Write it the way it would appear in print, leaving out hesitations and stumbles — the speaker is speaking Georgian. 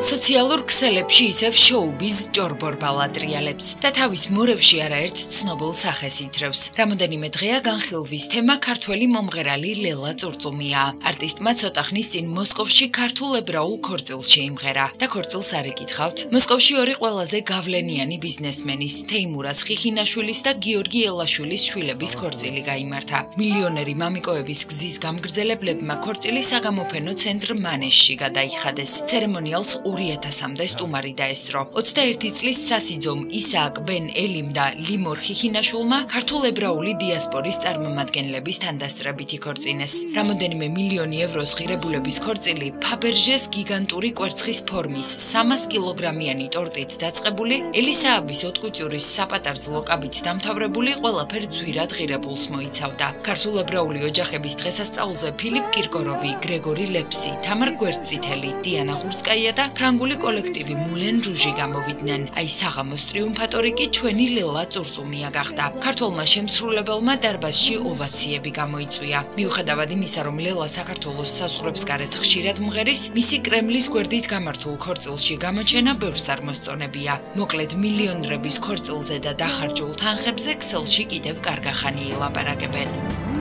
სოციალურ ქსელებში ისევ შოუბიზ ჭორბორბალა ტრიალებს და თავის მორევში არაერთ ცნობილ სახეს ითრევს. Რამოდენიმე დღეა განხილვის თემა ქართველი მომღერალი ლელა წურწუმია. არტისტმა ცოტა ხნის წინ მოსკოვში ქართულ ებრაულ ქორწილს შეიმღერა და ქორწილს არ ეკითხავთ. მოსკოვში ორი ყველაზე გავლენიანი ბიზნესმენის თეიმურაზ ხიხინაშვილის და გიორგი ელაშვილის შვილების ქორწილი გაიმართა. მილიონერი მამიკოების გზის გამგრძელებლებმა ქორწილი საგამოფენო ცენტრ მანეშში გადაიხადეს. ცერემონიალს 2000-მდე სტუმარი დაესწრო. 21 წლის სასიძომ ისააკ ბენ ელიმ და ლიმორ ხიხინაშვილმა ქართულ ებრაული დიასპორის წარმომადგენლების თანდასწრებით იქორწინეს. რამოდენიმე მილიონი ევროს ღირებულების ქორწილი ფაბერჟეს გიგანტური კვერცხის ფორმის 300 კილოგრამიანი ტორტით დაწყებული, ელისააბის ოტკუწურის საპატარძლო კაბით დამთავრებული ყველაფერ ძვირად ღირებულს მოიცავდა. ქართულ ებრაული ოჯახების დღესასწაულზე ფილიპ კირკოროვი, გრეგორი ლეფსი, თამარ გვერდწითელი, დიანა ღურცკაია და ფრანგული კოლექტივი მულენ რუჟი გამოვიდნენ. აი საღამოს ტრიუმფატორი კი ჩვენი ლელა წურწუმია გახდა. ქართველმა შემსრულებელმა დარბაზში ოვაციები გამოიწვია. მიუხედავად იმისა, რომ ლელა საქართველოს საზღვრებს გარეთ ხშირად მღერის, მისი კრემლის გვერდით გამართულ ქორწილში გამოჩენა ბევრს არ მოსწონებია. მოკლედ მილიონრების ქორწილზე და დახარჯულ თანხებზე ქსელში კიდევ კარგახანი ილაპარაკებენ.